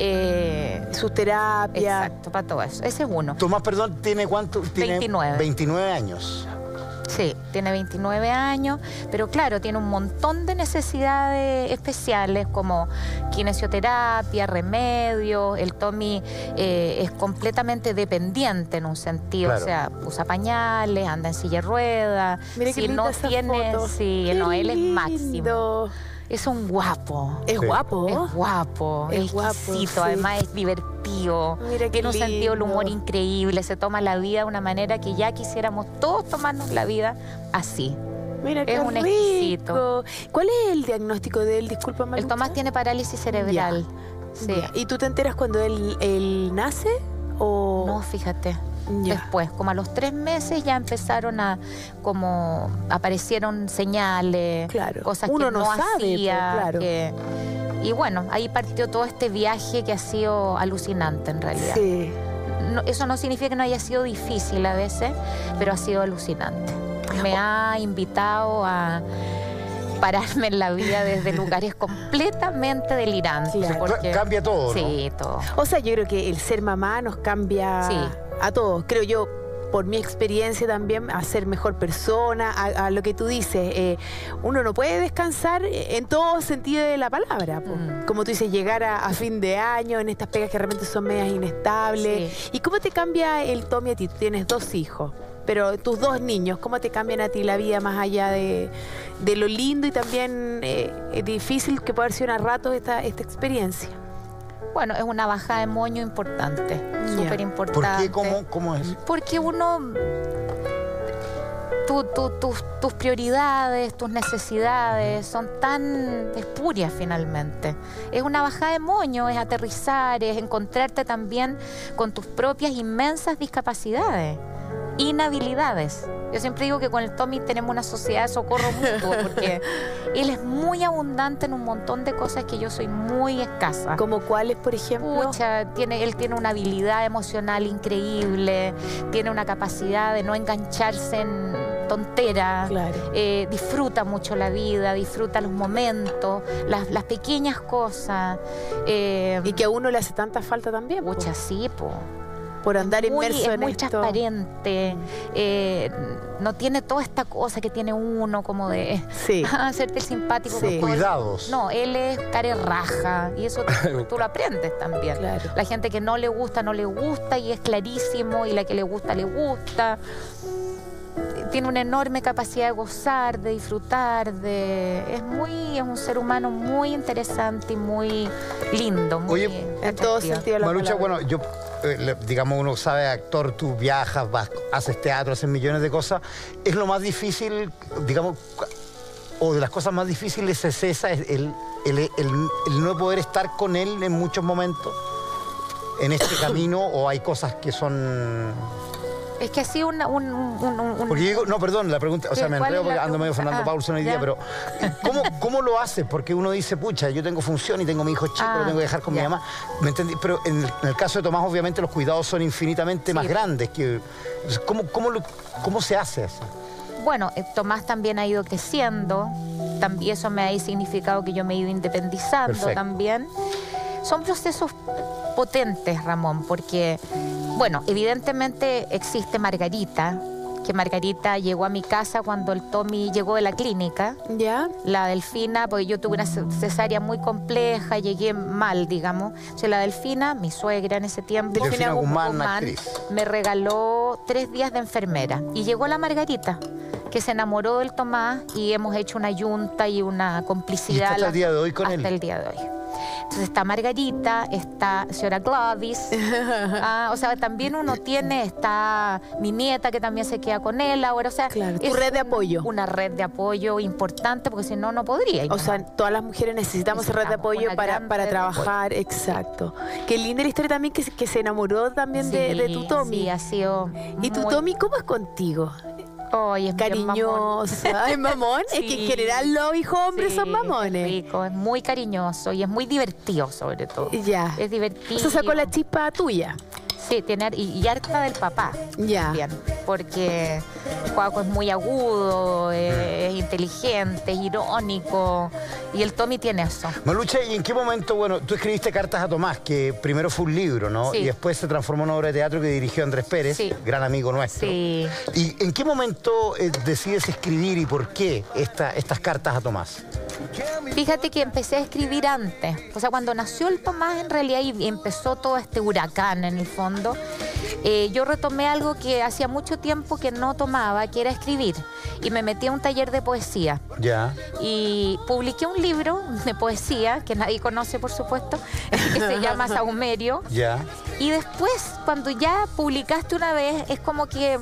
eh, Sus terapias. exacto, para todo eso. Ese es uno. Tomás, perdón, ¿tiene cuánto? Tiene veintinueve. veintinueve años. Sí, tiene veintinueve años, pero claro, tiene un montón de necesidades especiales como kinesioterapia, remedios. El Tommy eh, es completamente dependiente en un sentido, Claro. o sea, usa pañales, anda en silla de ruedas. Mira qué Si linda no esa tiene, foto. sí, Qué no, él es máximo. lindo. Es un guapo. Es Sí. guapo. Es guapo, Es es guapo, exquisito, sí. además es divertido, Mira qué tiene un sentido del humor lindo. increíble, se toma la vida de una manera que ya quisiéramos todos tomarnos la vida así. Mira qué Es un rico. exquisito. ¿Cuál es el diagnóstico de él? Disculpa, El Malucha. Tomás tiene parálisis cerebral. Sí. Ya. ¿Y tú te enteras cuando él, él nace o...? No, fíjate. Ya. Después, como a los tres meses ya empezaron a, como aparecieron señales, Claro. cosas Uno que no no, sabe, hacía. pues, claro. que- y bueno, ahí partió todo este viaje que ha sido alucinante en realidad. Sí. No- eso no significa que no haya sido difícil a veces, pero ha sido alucinante. Me ha invitado a pararme en la vida desde lugares completamente delirantes. Claro. porque- Cambia todo, ¿no? Sí, todo. O sea, yo creo que el ser mamá nos cambia Sí. a todos. Creo yo, por mi experiencia también, a ser mejor persona, a, a lo que tú dices. eh, uno no puede descansar en todo sentido de la palabra. po. Mm. Como tú dices, llegar a, a fin de año en estas pegas que realmente son medias inestables. Sí. ¿Y cómo te cambia el Tommy a ti? Tú tienes dos hijos. Pero tus dos niños, ¿cómo te cambian a ti la vida más allá de, de lo lindo y también eh, es difícil que pueda haber sido a rato esta, esta experiencia? Bueno, es una bajada de moño importante, Ya. súper ¿Por importante. qué? ¿Cómo, cómo es? Porque uno, tu- tu- tus- tus prioridades, tus necesidades son tan espurias finalmente. Es una bajada de moño, es aterrizar, es encontrarte también con tus propias inmensas discapacidades, inhabilidades. Yo siempre digo que con el Tommy tenemos una sociedad de socorro mutuo porque él es muy abundante en un montón de cosas que yo soy muy escasa. ¿Como cuáles, por ejemplo? Pucha, tiene, él tiene una habilidad emocional increíble, tiene una capacidad de no engancharse en, tonteras, Claro. eh, disfruta mucho la vida, disfruta los momentos, las, las pequeñas cosas. Eh, Y que a uno le hace tanta falta también. po, mucha sí, po. por andar muy, inmerso es en muy esto. transparente, eh, no tiene toda esta cosa que tiene uno como de Sí. hacerte el simpático. Sí. con todo el- Cuidados. No, él es care raja y eso tú, tú lo aprendes también. Claro. La gente que no le gusta, no le gusta y es clarísimo, y la que le gusta, le gusta. Tiene una enorme capacidad de gozar, de disfrutar, de es muy, es un ser humano muy interesante y muy lindo, muy Oye, En todo atractivo. sentido de la Marucha, palabra. bueno, yo, eh, le- digamos, uno sabe, actor, tú viajas, vas, haces teatro, haces millones de cosas. Es lo más difícil, digamos, cu- o de las cosas más difíciles es esa, es el, el, el- el no poder estar con él en muchos momentos en este camino, o hay cosas que son... Es que ha sido una, un, un, un- un- Porque yo digo, no, perdón, la pregunta, o sea, ¿Qué? me ¿Cuál enredo es la porque ando medio pregunta? Fernando Ah, Paulson hoy ya. día, pero ¿cómo, ¿cómo lo haces? Porque uno dice, pucha, yo tengo función y tengo a mi hijo chico, Ah, lo tengo que dejar con mi ya. mamá. ¿Me entendí? Pero en el, en el caso de Tomás, obviamente, los cuidados son infinitamente Sí. más grandes. Que, ¿cómo, cómo, lo- ¿Cómo se hace eso? Bueno, eh, Tomás también ha ido creciendo, también eso me ha significado que yo me he ido independizando Perfecto. también. Son procesos potentes, Ramón, porque, bueno, evidentemente existe Margarita, que Margarita llegó a mi casa cuando el Tommy llegó de la clínica. ¿Ya? La Delfina, porque yo tuve una ce- cesárea muy compleja, llegué mal, digamos. O sea, la Delfina, mi suegra en ese tiempo, Delfina Guzmán, actriz. me regaló tres días de enfermera. Y llegó la Margarita, que se enamoró del Tomás, y hemos hecho una yunta y una complicidad. ¿Y está hasta el día de hoy con hasta él? el día de hoy. Entonces está Margarita, está señora Gladys. Ah, o sea, también uno tiene, está mi nieta que también se queda con él ahora. O sea, Claro, tu es red de un- apoyo. Una red de apoyo importante, porque si no, no podría. O sea, todas las mujeres necesitamos esa red de Necesitamos apoyo una para, gran para red de trabajar. Exacto. Qué linda la historia también que, se- que se enamoró también de, de tu Tommy. Sí, ha sido. ¿Y tu muy- Tommy cómo es contigo? Ay, es bien mamón. Cariñosa. ¿Es mamón? Es que en Sí. general los hijos hombres Sí, son es mamones. rico, es muy cariñoso y es muy divertido, sobre todo. Ya. Es divertido. Eso sacó la chispa tuya. Sí, tiene, y, y harta del papá. Ya. También, porque Juaco es muy agudo, eh, es inteligente, es irónico, y el Tommy tiene eso. Malucha, ¿y en qué momento, bueno, tú escribiste Cartas a Tomás, que primero fue un libro, ¿no? Sí. Y después se transformó en obra de teatro que dirigió Andrés Pérez, Sí. gran amigo nuestro. Sí. ¿Y en qué momento eh, decides escribir y por qué esta- estas Cartas a Tomás? Fíjate que empecé a escribir antes. O sea, cuando nació el Tomás, en realidad, y empezó todo este huracán en el fondo, eh, yo retomé algo que hacía mucho tiempo que no tomaba, que era escribir. Y me metí a un taller de poesía. Ya. Y publiqué un libro de poesía, que nadie conoce, por supuesto, que se llama Saumerio. Ya. Y después, cuando ya publicaste una vez, es como que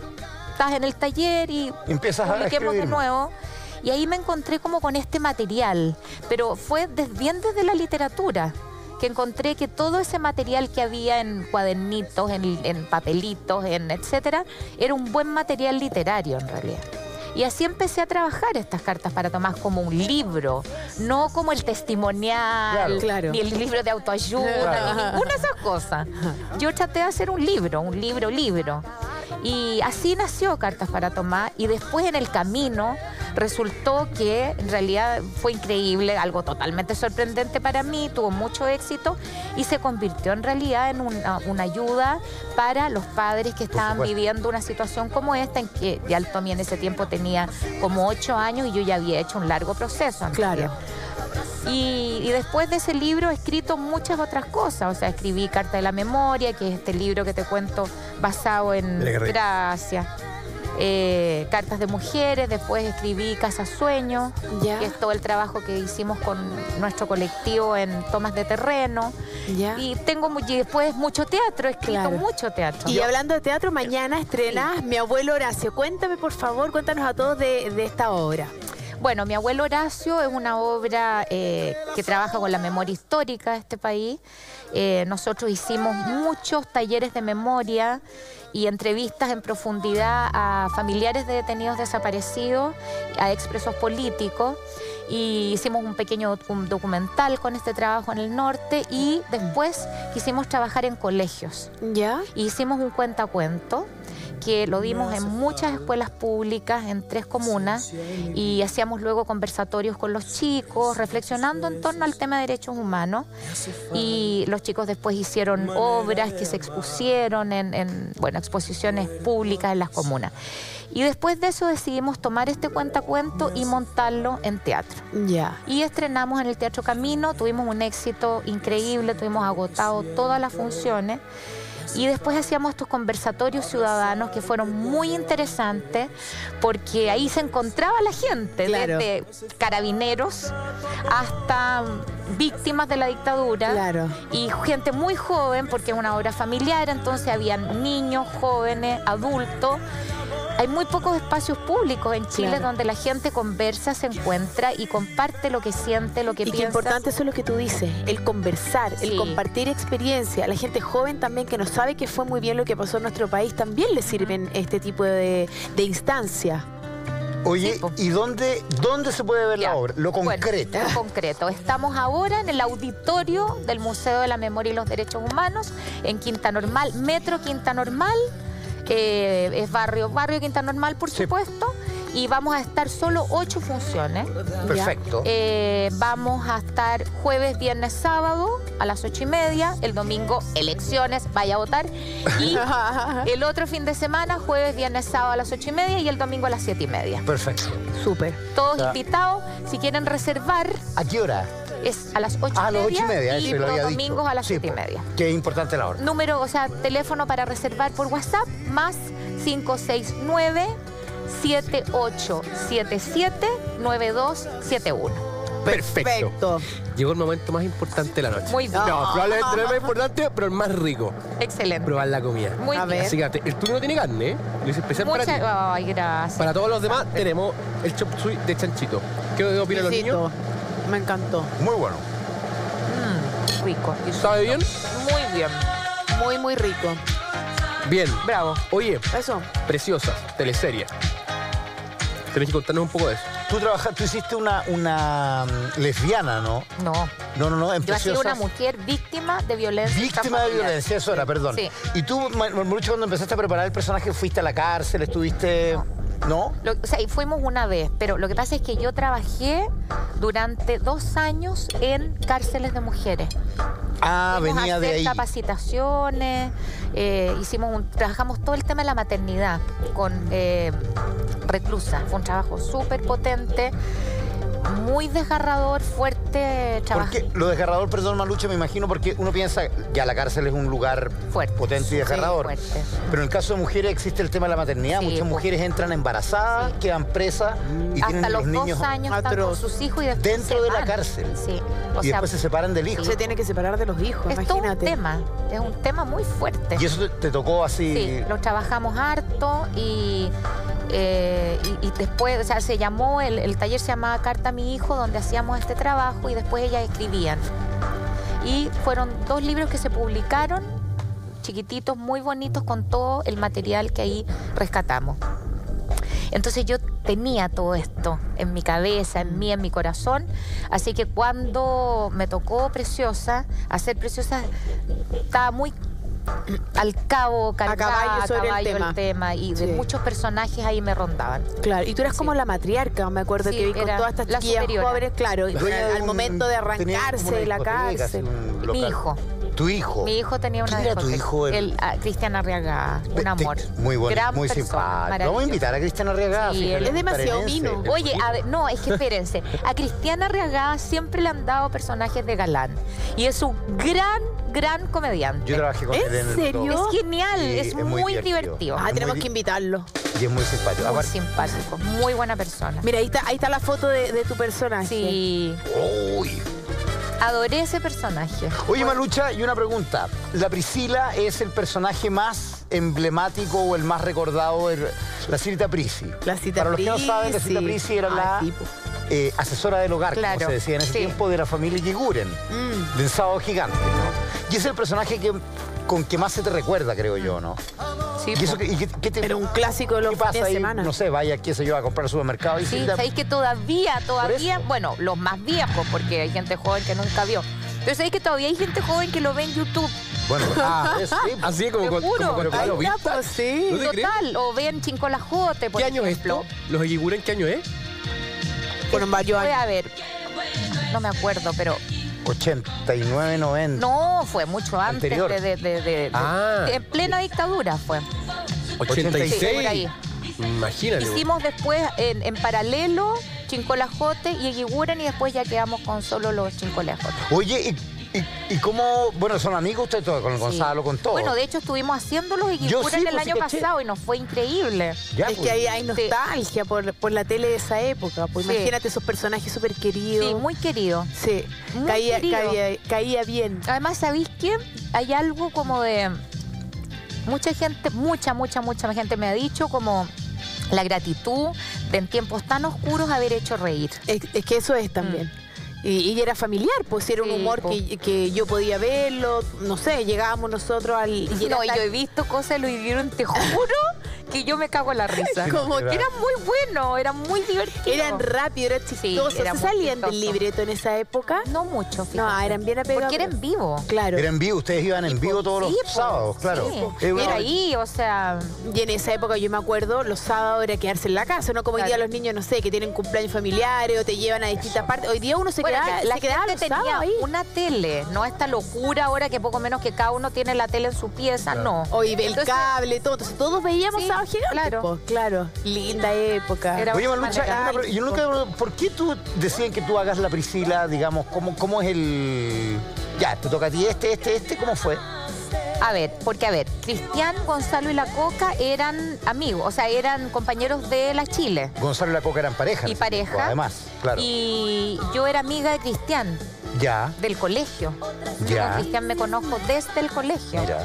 estás en el taller y Empiezas a publiquemos de escribir. nuevo. Y ahí me encontré como con este material, pero fue des- bien desde la literatura, que encontré que todo ese material que había en cuadernitos, en, en papelitos, en etcétera, era un buen material literario en realidad. Y así empecé a trabajar estas cartas para Tomás como un libro, no como el testimonial, Claro. Claro. ni el libro de autoayuda, Claro. ni ninguna de esas cosas. Yo traté de hacer un libro, un libro, libro. Y así nació Cartas para Tomás, y después en el camino resultó que en realidad fue increíble, algo totalmente sorprendente para mí, tuvo mucho éxito y se convirtió en realidad en una, una ayuda para los padres que estaban supuesto. viviendo una situación como esta, en que ya el Tommy en ese tiempo tenía como ocho años y yo ya había hecho un largo proceso. en Claro. realidad. Y, y después de ese libro he escrito muchas otras cosas. O sea, escribí Carta de la Memoria, que es este libro que te cuento basado en... Mira qué rico. Gracias. Eh, Cartas de Mujeres, después escribí Casa Sueño, Ya. que es todo el trabajo que hicimos con nuestro colectivo en tomas de terreno. Ya. Y tengo mu- y después mucho teatro, he escrito Claro. mucho teatro. Y hablando de teatro, mañana estrenas Mi abuelo Horacio. Cuéntame, por favor, cuéntanos a todos de, de esta obra. Bueno, Mi abuelo Horacio es una obra eh, que trabaja con la memoria histórica de este país. Eh, nosotros hicimos muchos talleres de memoria y entrevistas en profundidad a familiares de detenidos desaparecidos, a expresos políticos. y hicimos un pequeño un documental con este trabajo en el norte y después quisimos trabajar en colegios. ¿Ya? Y hicimos un cuentacuento que lo dimos en muchas escuelas públicas, en tres comunas, y hacíamos luego conversatorios con los chicos, reflexionando en torno al tema de derechos humanos. Y los chicos después hicieron obras que se expusieron en, en bueno, exposiciones públicas en las comunas. Y después de eso decidimos tomar este cuentacuento y montarlo en teatro. Ya. Y estrenamos en el Teatro Camino, tuvimos un éxito increíble, tuvimos agotado todas las funciones. Y después hacíamos estos conversatorios ciudadanos que fueron muy interesantes porque ahí se encontraba la gente, Claro. desde carabineros hasta víctimas de la dictadura. Claro. Y gente muy joven porque es una obra familiar, entonces habían niños, jóvenes, adultos. Hay muy pocos espacios públicos en Chile Claro. donde la gente conversa, se encuentra y comparte lo que siente, lo que Y qué piensa. importante eso es lo que tú dices, el conversar, el Sí. compartir experiencia. La gente joven también que no sabe que fue muy bien lo que pasó en nuestro país, también le sirven este tipo de, de instancias. Oye, Sí, po. ¿y dónde, dónde se puede ver Ya. la obra? Lo Bueno, concreto. lo concreto. Estamos ahora en el auditorio del Museo de la Memoria y los Derechos Humanos, en Quinta Normal, Metro Quinta Normal. Eh, es barrio, barrio Quinta Normal, por Sí. supuesto. Y vamos a estar solo ocho funciones. Perfecto. Eh, vamos a estar jueves, viernes, sábado a las ocho y media. El domingo, elecciones, vaya a votar. Y el otro fin de semana, jueves, viernes, sábado a las ocho y media y el domingo a las siete y media. Perfecto. Súper. Todos Ya. invitados. Si quieren reservar, ¿A qué hora? es a las ocho Ah, a y las media. ocho y media, y eso lo los había domingos dicho. a las Sí, siete y po. media. Qué importante la hora. Número, o sea, teléfono para reservar por WhatsApp, más cinco seis nueve, siete ocho siete siete, nueve dos siete uno. Perfecto. Llegó el momento más importante de la noche. Muy bien. No, probablemente no el más importante, pero el más rico. Excelente. Probar la comida. Muy A bien. ver. Así que te- el tuyo no tiene carne, ¿eh? Lo hice especial para ti. Muchas, ay, gracias. Para todos los demás tenemos el chop suey de chanchito. ¿Qué opinan los Besito. niños? Me encantó. Muy bueno. Mm, rico. Y ¿Sabe bien? Muy bien. Muy, muy rico. Bien. Bravo. Oye, Eso. Preciosas, teleserie. Tenés que contarnos un poco de eso. Tú trabajas, tú hiciste una, una mm, lesbiana, ¿no? No. No, no, no, en Yo he sido una Preciosas. mujer víctima de violencia. Víctima de intrafamiliar. violencia, eso era, perdón. Sí. Y tú, Malucha, cuando empezaste a preparar el personaje, fuiste a la cárcel, estuviste... ¿No? Lo- o sea, y fuimos una vez, pero lo que pasa es que yo trabajé durante dos años en cárceles de mujeres. Ah, Fuimos a venía de hacer ahí. capacitaciones, eh, hicimos un- trabajamos todo el tema de la maternidad con eh, reclusas. Fue un trabajo súper potente, muy desgarrador, fuerte trabajo. Porque lo desgarrador, perdón, Malucha, me imagino, porque uno piensa, ya la cárcel es un lugar Fuerte. potente y desgarrador. fuerte. Pero en el caso de mujeres existe el tema de la maternidad. Sí, Muchas pues. mujeres entran embarazadas, Sí. quedan presas y Hasta tienen los, los niños dos años están con atroz. sus hijos y después dentro se de la van. cárcel. Sí. O y sea, después se separan del hijo. Se tiene que separar de los hijos, es todo un imagínate. tema, es un tema muy fuerte. Y eso te, te tocó así. Sí, lo trabajamos harto y, eh, y, y después, o sea, se llamó, el, el taller se llamaba Carta a mi hijo, donde hacíamos este trabajo y después ellas escribían. Y fueron dos libros que se publicaron, chiquititos, muy bonitos, con todo el material que ahí rescatamos. Entonces yo tenía todo esto en mi cabeza, en mí, en mi corazón. Así que cuando me tocó Preciosa, hacer Preciosa, estaba muy al cabo, cargada, caballo sobre el caballo tema. el tema. Y de Sí. muchos personajes ahí me rondaban. Claro, y tú eras Sí. como la matriarca, me acuerdo Sí, que vi con era todas estas la chiquillas superiora. jóvenes, claro, y Dueña de al un- momento de tenía como arrancarse una de la discoteca, así, cárcel. un Mi local. hijo. Tu hijo. Mi hijo tenía una ¿Quién era tu discoteca. hijo? El- El, ah, Cristian Arriaga, un Te- amor. Muy bueno, Gran muy persona, simpático. Vamos a maravilloso. invitar a Cristiana Arriagada. Sí, fíjate, él es demasiado parenense. mino. Oye, a ver, no, es que espérense. A Cristiana Arriagada siempre le han dado personajes de galán. Y es un gran, gran comediante. Yo trabajé con ¿En él en el serio? blog. Es genial, Sí, es, muy divertido. Ah, Es tenemos muy que di- invitarlo. Y es muy simpático. Muy Aparte- simpático, muy buena persona. Mira, ahí está, ahí está la foto de, de tu personaje. Sí, Uy. adoré ese personaje. Oye, Malucha, y una pregunta. La Priscila es el personaje más emblemático o el más recordado de la Cita Prisi. La Cita Para los que no Prisi. saben, la Cita Prisi era Ah, la sí, po. eh, asesora del hogar, Claro, como se decía en ese sí. tiempo, de la familia Yiguren, Mm. del Sábado Gigante, ¿no? Y es el personaje que con que más se te recuerda, creo yo, ¿no? Sí, ¿Y eso po. qué, y qué- qué te, Pero un clásico de los ¿qué pasa fines de ahí? semana. No sé, vaya, qué sé yo, a comprar al supermercado y Sí, se- sabéis que todavía, todavía, eso. bueno, los más viejos, porque hay gente joven que nunca vio. Pero sabéis que todavía hay gente joven que lo ve en YouTube. Bueno, ah, eso, sí. Así es como, Te con, juro. como con Ahí Octavio está, Vista. pues, sí. ¿No te crees? Total, o ven Chincolajote, por ¿Qué año es ejemplo. esto? ¿Los Eguiguren qué año es? Fueron varios Fue, años. a ver, no me acuerdo, pero ochenta y nueve, noventa. no, fue mucho antes Anterior. de, de, de, de- Ah. de- en plena dictadura fue. ochenta y Sí, seis. por ahí. Imagínate. Hicimos después en, en paralelo Chincolajote y Eguiguren y después ya quedamos con solo los Chincolajote. Oye, ¿y, y, y cómo, bueno, son amigos ustedes todos, con Gonzalo, con todo? Bueno, de hecho estuvimos haciendo los Yo Eguiguren sí, el pues, sí año caché. pasado y nos fue increíble. Ya, Es pues. que hay, hay nostalgia por, por la tele de esa época. Pues Sí. imagínate esos personajes súper queridos. Sí, muy querido. Sí, muy caía, querido. caía, caía bien. Además, ¿sabéis qué? Hay algo como de... Mucha gente, mucha, mucha, mucha gente me ha dicho como la gratitud de en tiempos tan oscuros haber hecho reír. Es, es que eso es también. Y, y era familiar, pues era un Sí, humor po. que, que yo podía verlo, no sé, llegábamos nosotros al... y era No, y tan- yo he visto cosas, lo hicieron, te juro que yo me cago en la risa. Como que era muy bueno, era muy divertido. Eran rápidos, eran chistosos. era ¿Se muy salían del chistoso. libreto en esa época? No mucho, fíjate. No, eran bien apegados. Porque era en vivo. Claro. Era en vivo, ustedes iban en vivo todos Sí, los po, sábados, claro. sí. Es una- Era ahí, o sea... Y en esa época yo me acuerdo, los sábados era quedarse en la casa, no como hoy día Claro. los niños, no sé, que tienen cumpleaños familiares o te llevan a distintas partes. Hoy día uno se Bueno, queda, que la la quedaba gente los tenía sábados ahí. una tele, no esta locura ahora que poco menos que cada uno tiene la tele en su pieza, no. Hoy el Entonces, cable, todo. Entonces todos veíamos Sí, sábado gigante. claro. po, claro. Linda época. Era- Oye, Malucha, manera. una pre- yo nunca, ¿por qué tú decían que tú hagas la Priscila, digamos, cómo, cómo es el... Ya, te toca a ti este, este, este, ¿cómo fue? A ver, porque a ver, Cristian, Gonzalo y la Coca eran amigos, o sea, eran compañeros de la Chile. Gonzalo y la Coca eran pareja. Y en ese tiempo, pareja. además, claro. Y yo era amiga de Cristian, Ya, del colegio. Yo Ya. con Cristian me conozco desde el colegio. mira.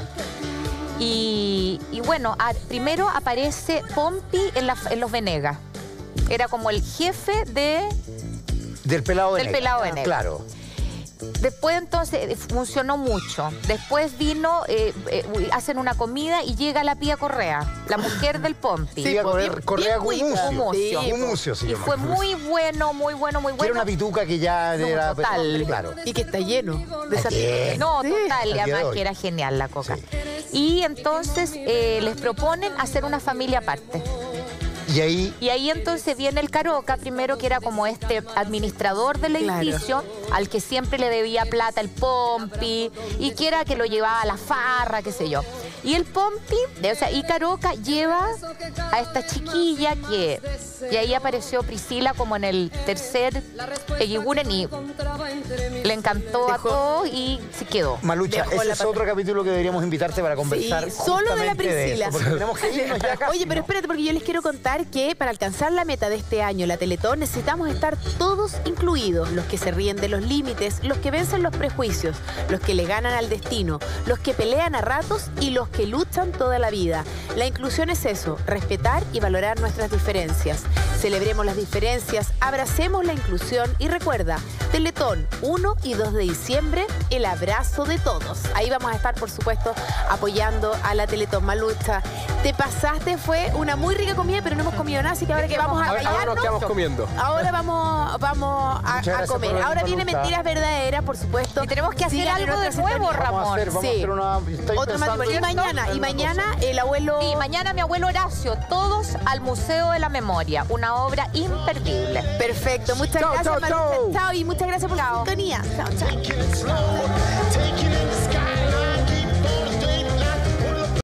Y, y bueno, a- primero aparece Pompi en, la- en Los Venegas. Era como el jefe de... Del pelado de Del pelado de negra. Claro. Después entonces eh, funcionó mucho. Después vino, eh, eh, hacen una comida y llega la Pía Correa, la mujer del Pompi. Sí, po, Correa- bien- Correa bien cuica. Gumucio. Gumucio. Sí, po. Gumucio se Y llama. fue muy bueno, muy bueno, muy Que era bueno. una pituca que ya No, era... total. Claro. Y que está lleno de esas Aquí. No, Sí. total, y Al día de además hoy. que era genial la Coca. Sí. Y entonces eh, les proponen hacer una familia aparte. Y ahí... Y ahí entonces viene el Caroca, primero que era como este administrador del Claro. edificio, al que siempre le debía plata el Pompi, y que era que lo llevaba a la farra, qué sé yo. Y el Pompi, o sea, y Caroca lleva a esta chiquilla que... Y ahí apareció Priscila como en el tercer Eguiguren y le encantó a Dejó- todos y se quedó. Malucha, Dejó ese la es pata- otro capítulo que deberíamos invitarte para conversar. Sí, solo de la justamente Priscila. eso, porque tenemos que irnos ya casi, Oye, pero ¿no? espérate, porque yo les quiero contar que para alcanzar la meta de este año, la Teletón, necesitamos estar todos incluidos. Los que se ríen de los límites, los que vencen los prejuicios, los que le ganan al destino, los que pelean a ratos y los que luchan toda la vida. La inclusión es eso, respetar y valorar nuestras diferencias. Celebremos las diferencias, abracemos la inclusión y recuerda, Teletón uno y dos de diciembre, el abrazo de todos. Ahí vamos a estar, por supuesto, apoyando a la Teletón. Malucha, te pasaste, fue una muy rica comida, pero no hemos comido nada, así que ahora que vamos a Ahora, ahora nos bañarnos, quedamos comiendo. ahora vamos, vamos a, Muchas a gracias comer. por venir, Ahora viene Malucha. Mentiras Verdaderas, por supuesto. Y tenemos que hacer Sigan en algo de nuestra nuevo, sintonía. Ramón. Vamos a hacer, vamos Sí. a hacer una... estoy Otro pensando matrimonio. Y en- mañana, en y una mañana cosa. el abuelo... Y mañana mi abuelo Horacio, todos al Museo de la Memoria, una obra imperdible. Perfecto, muchas Chao, gracias, chao, Malucha. chao. Chao, y muchas gracias por la sintonía. Chao, chao.